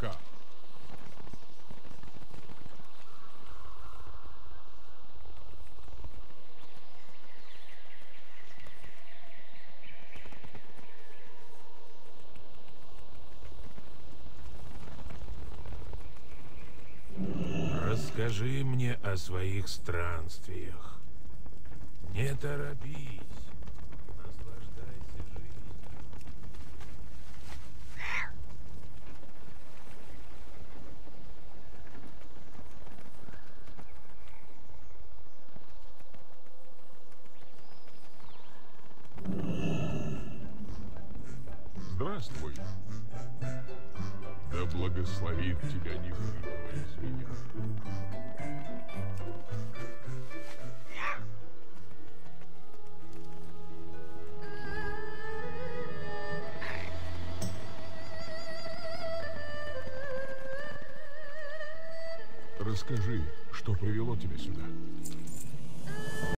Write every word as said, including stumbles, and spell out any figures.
пока. Расскажи мне о своих странствиях. Не торопись. Наслаждайся жизнью. Здравствуй. Да благословит тебя невидимая змея. Расскажи, что привело тебя сюда.